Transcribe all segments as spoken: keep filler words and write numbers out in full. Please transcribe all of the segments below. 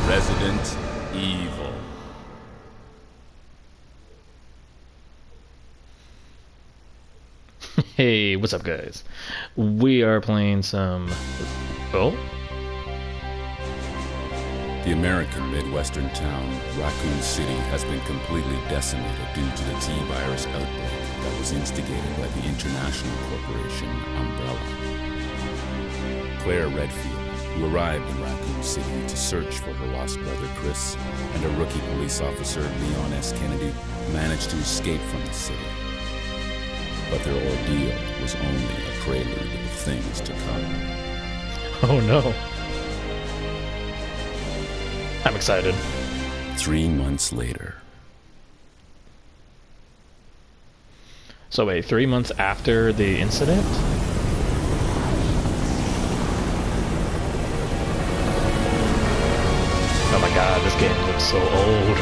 Resident Evil. Hey, what's up guys? We are playing some... Oh? The American Midwestern town, Raccoon City, has been completely decimated due to the T-virus outbreak that was instigated by the international corporation Umbrella. Claire Redfield, who arrived in Raccoon City to search for her lost brother Chris, and a rookie police officer, Leon S. Kennedy, managed to escape from the city. But their ordeal was only a prelude of things to come. Oh no. I'm excited. Three months later. So wait, three months after the incident? Oh my god, this game looks so old.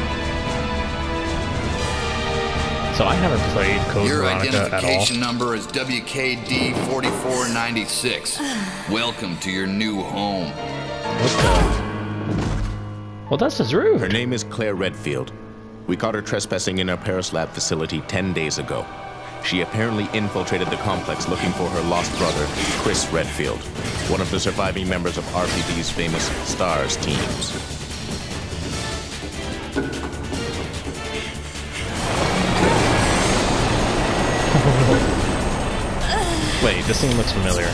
So I haven't played Code Your Veronica at all. identification number is W K D forty-four ninety-six. Welcome to your new home. What the? Well, that's just rude. Her name is Claire Redfield. We caught her trespassing in our Paris lab facility ten days ago. She apparently infiltrated the complex looking for her lost brother, Chris Redfield, one of the surviving members of R P D's famous STARS teams. Wait, this scene looks familiar.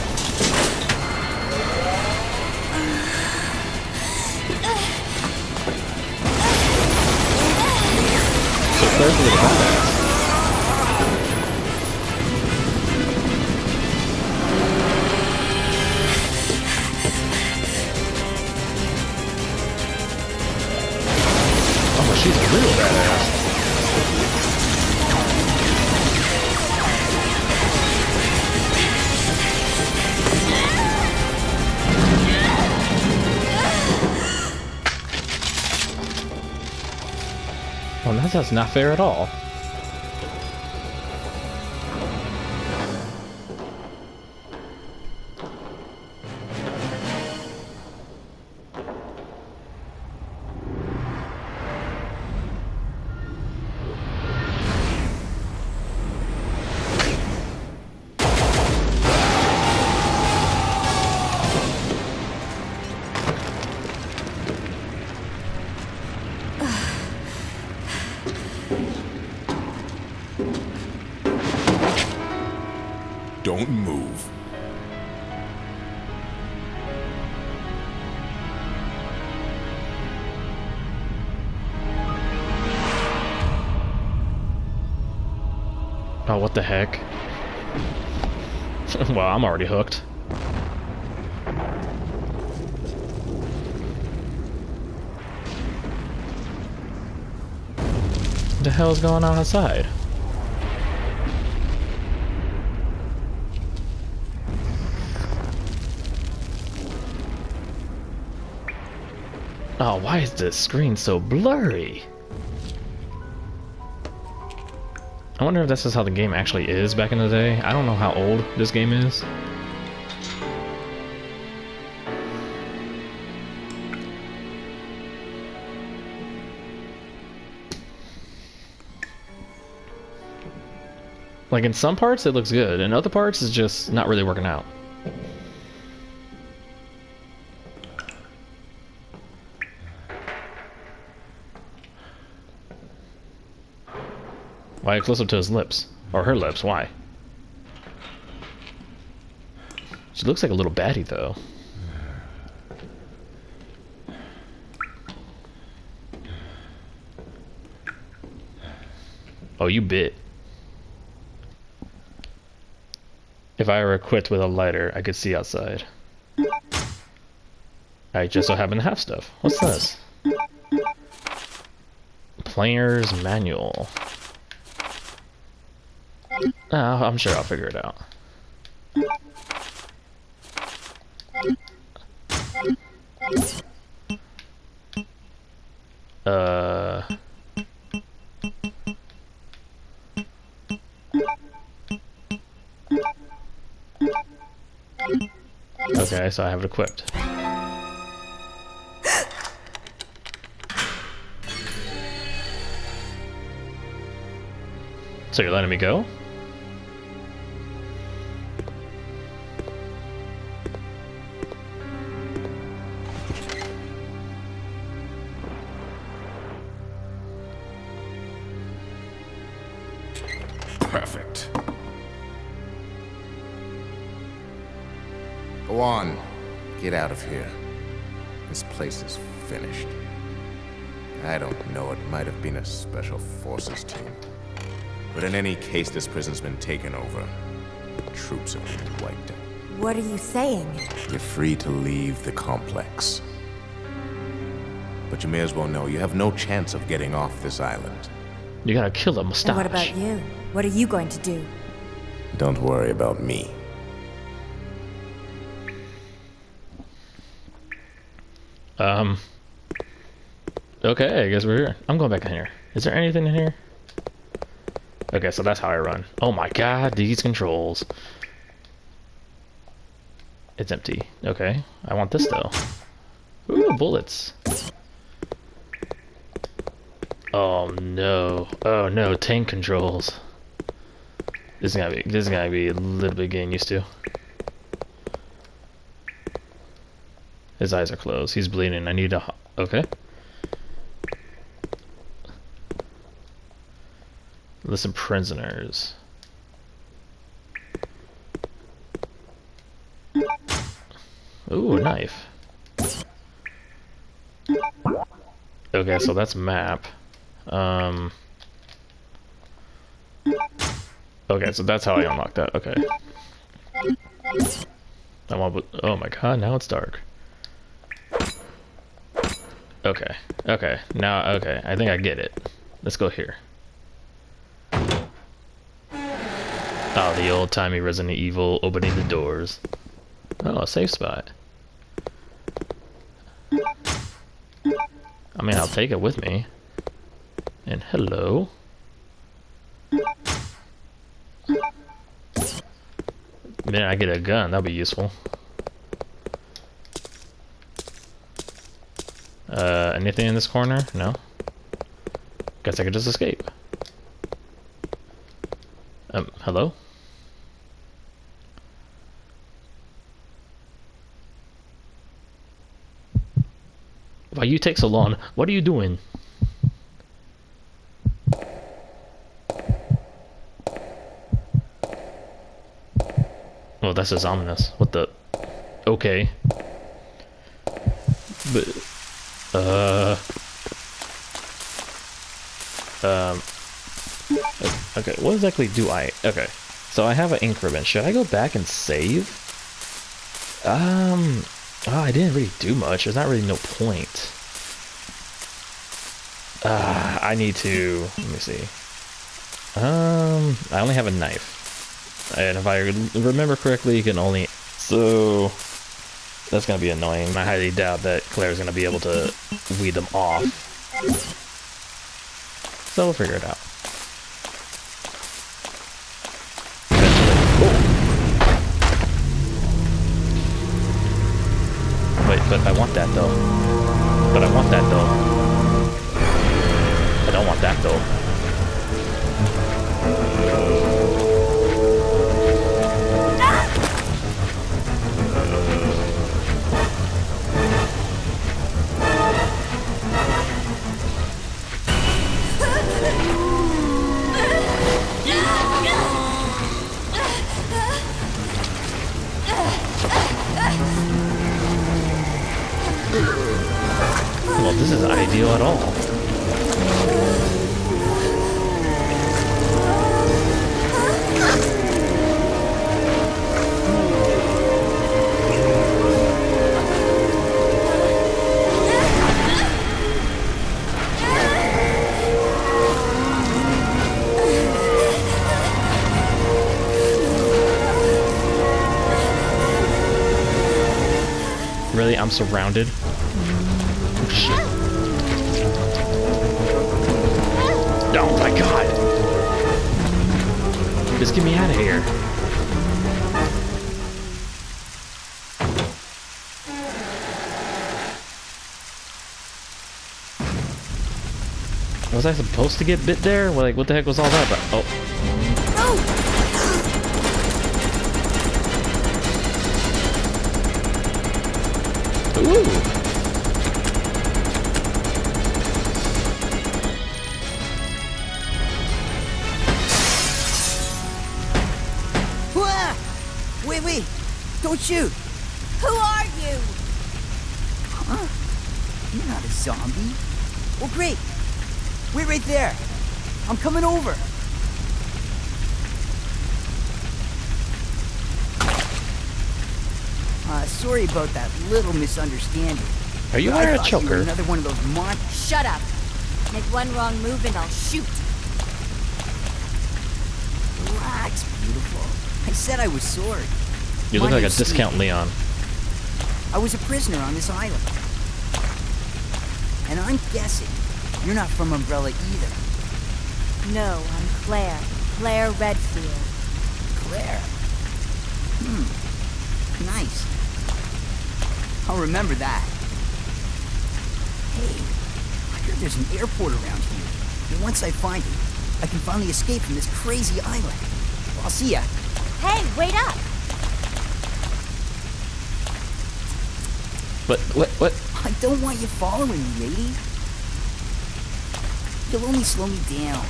So Claire's a little badass. Oh, she's a real badass. Oh, no, that's not fair at all. Don't move. Oh, what the heck? Well, I'm already hooked. What the hell is going on outside? Oh, why is the screen so blurry? I wonder if this is how the game actually is back in the day. I don't know how old this game is. Like in some parts it looks good, in other parts it's just not really working out. Why close up to his lips? Or her lips, why? She looks like a little baddie though. Oh, you bit. If I were equipped with a lighter, I could see outside. I just so happen to have stuff. What's this? Player's manual. Oh, I'm sure I'll figure it out. Uh... Okay, so I have it equipped. So you're letting me go? Perfect. Go on. Get out of here. This place is finished. I don't know, it might have been a special forces team. But in any case, this prison's been taken over. The troops have been wiped out. What are you saying? You're free to leave the complex. But you may as well know you have no chance of getting off this island. You gotta kill a mustache. And what about you? What are you going to do? Don't worry about me. Um. Okay, I guess we're here. I'm going back in here. Is there anything in here? Okay, so that's how I run. Oh my god, these controls. It's empty. Okay, I want this though. Ooh, bullets. Oh no. Oh no, tank controls. This is gonna be this is gonna be a little bit getting used to. His eyes are closed. He's bleeding. I need a okay. List of prisoners. Ooh, a knife. Okay, so that's map. Um. Okay, so that's how I unlock that. Okay. I want. Oh my god! Now it's dark. Okay. Okay. Now. Okay. I think I get it. Let's go here. Oh, the old-timey Resident Evil opening the doors. Oh, a safe spot. I mean, I'll take it with me. And hello. Man, I get a gun. That'll be useful. Uh, anything in this corner? No? Guess I could just escape. Um, hello? Why you take so long? What are you doing? Oh, that's just ominous. What the? Okay. But, uh... Um... Okay, what exactly do I... Okay, so I have an ink ribbon. Should I go back and save? Um... Oh, I didn't really do much. There's not really no point. Uh, I need to... Let me see. Um... I only have a knife. And if I remember correctly, you can only... So... That's gonna be annoying. I highly doubt that Claire's gonna be able to weed them off. So we'll figure it out. Wait, but I want that though. But I want that though. I don't want that though. Well, this isn't ideal at all. Really? I'm surrounded? Oh, shit. Oh my god! Just get me out of here. Was I supposed to get bit there? Well, like, what the heck was all that about? Oh. Ooh. Wah! Wait, wait! Don't shoot! Who are you? Huh? You're not a zombie. Well, great. Wait right there. I'm coming over. Uh, sorry about that little misunderstanding. Are you I wearing a thought you were choker? another one of those mon- Shut up. Make one wrong move and I'll shoot. Relax, beautiful. I said I was sorry. You look My like a name's discount Steve. Leon. I was a prisoner on this island. And I'm guessing you're not from Umbrella either. No, I'm Claire. Claire Redfield. Claire. Hmm. Nice. I'll remember that. Hey, I heard there's an airport around here. And once I find it, I can finally escape from this crazy island. Well, I'll see ya. Hey, wait up! What? What? What? I don't want you following me, lady. You'll only slow me down.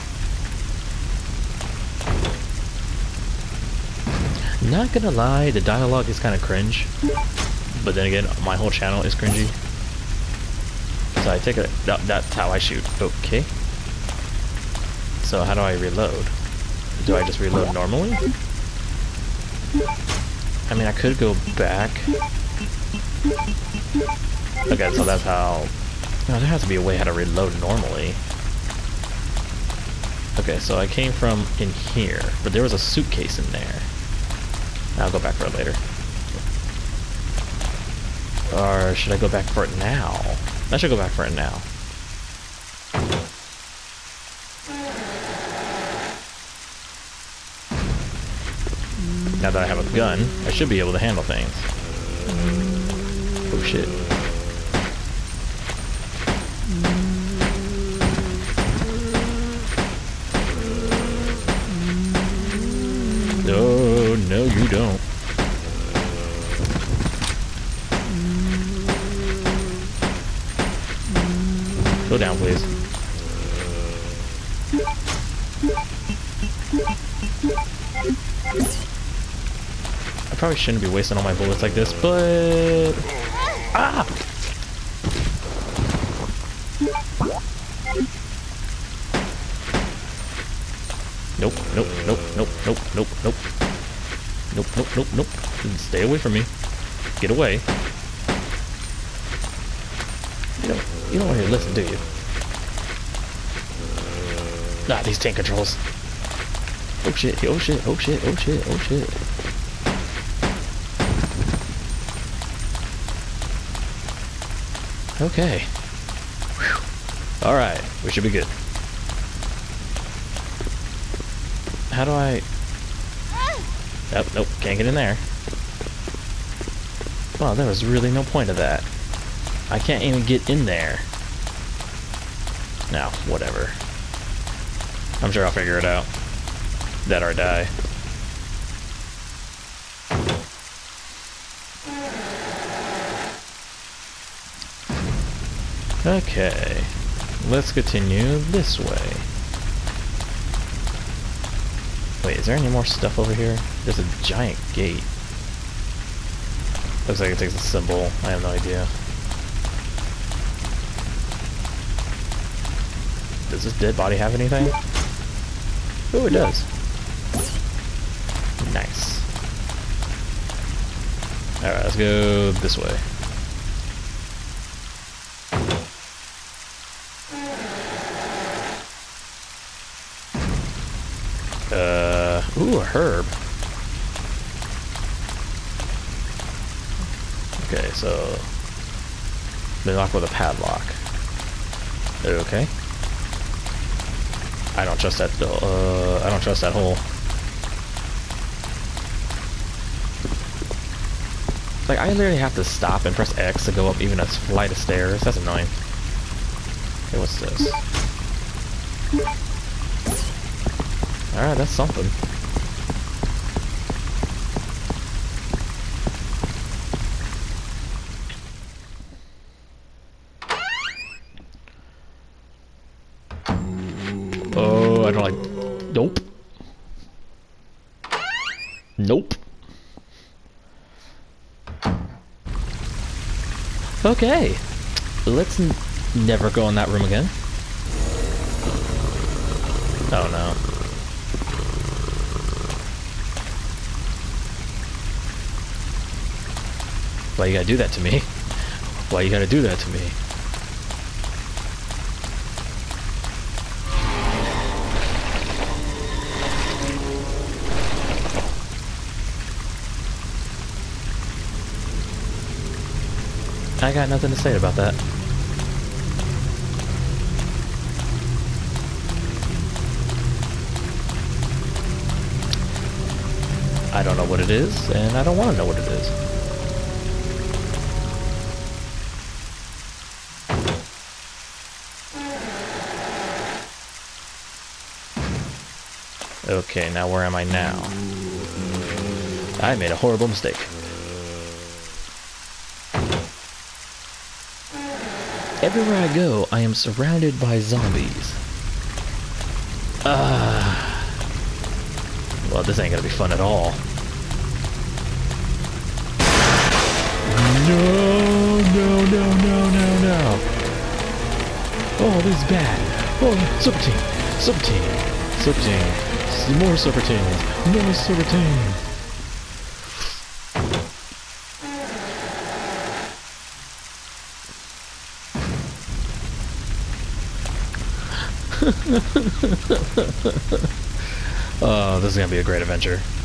Not gonna lie, the dialogue is kind of cringe. But then again, my whole channel is cringy. So I take a... That, that's how I shoot. Okay. So how do I reload? Do I just reload normally? I mean, I could go back. Okay, so that's how... No, there has to be a way how to reload normally. Okay, so I came from in here, but there was a suitcase in there. I'll go back for it later. Or should I go back for it now? I should go back for it now. Now that I have a gun, I should be able to handle things. Oh shit. No, no you don't. Go down, please. I probably shouldn't be wasting all my bullets like this, but... Ah! Nope, nope, nope, nope, nope, nope, nope. Nope, nope, nope, nope. Stay away from me. Get away. You don't, you don't want to listen, do you? Ah, these tank controls. Oh shit, oh shit, oh shit, oh shit, oh shit. Okay. Alright, we should be good. How do I... Oh, nope, can't get in there. Well, there was really no point of that. I can't even get in there. No, whatever. I'm sure I'll figure it out. That or die. Okay. Let's continue this way. Wait, is there any more stuff over here? There's a giant gate. Looks like it takes a symbol. I have no idea. Does this dead body have anything? Oh, it does. Nice. Alright, let's go this way. Uh, ooh, a herb. Okay, so... Been locked with a padlock. Okay. I don't trust that, uh, I don't trust that hole. Like, I literally have to stop and press X to go up even a flight of stairs. That's annoying. Okay, what's this? Alright, that's something. Oh, I don't like... Nope. Nope. Okay. Let's n never go in that room again. Oh no. Why you gotta do that to me? Why you gotta do that to me? I got nothing to say about that. I don't know what it is, and I don't want to know what it is. Okay, now where am I now? I made a horrible mistake. Everywhere I go, I am surrounded by zombies. Ah. Well, this ain't gonna be fun at all. No, no, no, no, no, no. Oh, this is bad. Oh, super team, super team, super team. More super teams, more super teams. Oh, this is gonna be a great adventure.